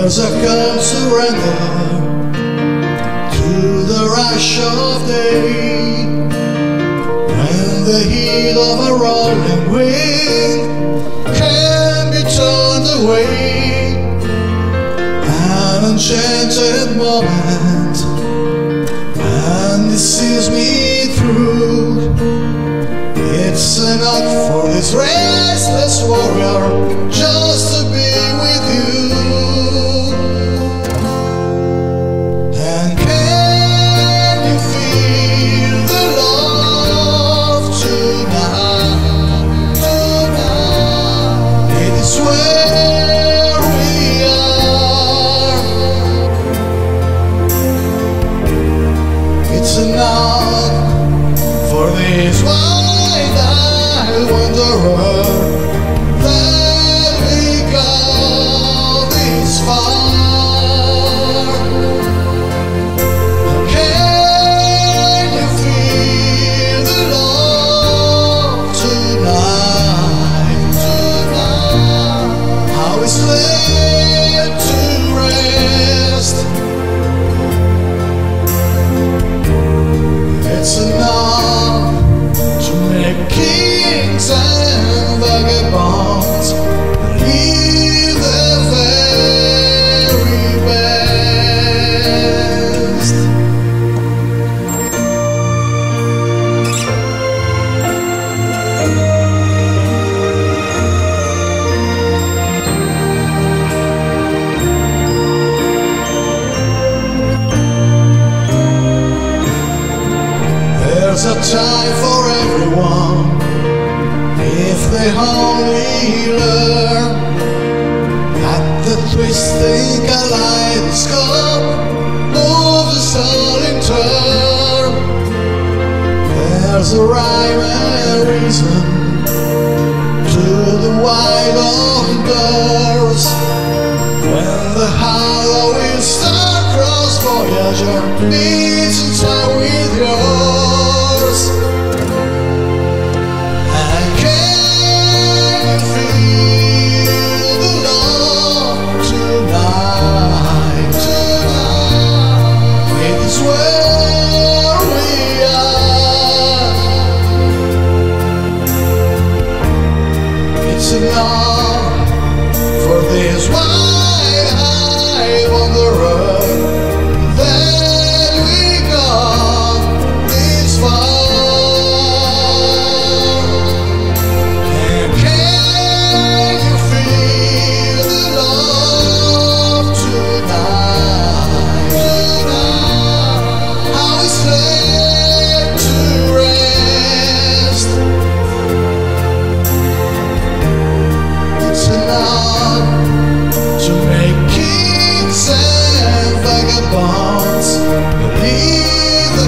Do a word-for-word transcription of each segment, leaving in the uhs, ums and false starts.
There's a calm surrender to the rush of day, when the heat of a rolling wind can be turned away. An enchanted moment, and it sees me through. It's enough for this restless warrior just to be with you. And can you feel the love tonight? Tonight, it is where we are. It's enough for this wide-eyed wanderer that we got this far. Can you feel the love tonight? Tonight, how it's laid to rest. It's enough to make kings and vagabonds believe the very best. There's a time for everyone, if they only learn that the twisting kaleidoscope moves all in turn. There's a rhyme and reason to the wide open doors, when the hollow will start cross voyager meets in time with yours. And can you feel the love tonight? Tonight, it is where we are. It's enough for this wide-eyed wanderer that we got this far. And can you feel the love tonight? Tonight, how it's laid to rest. It's enough to make kings and vagabonds believe the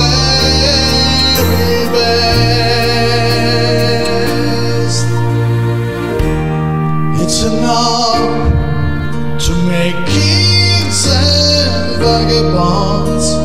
very best. It's enough to make kings and vagabonds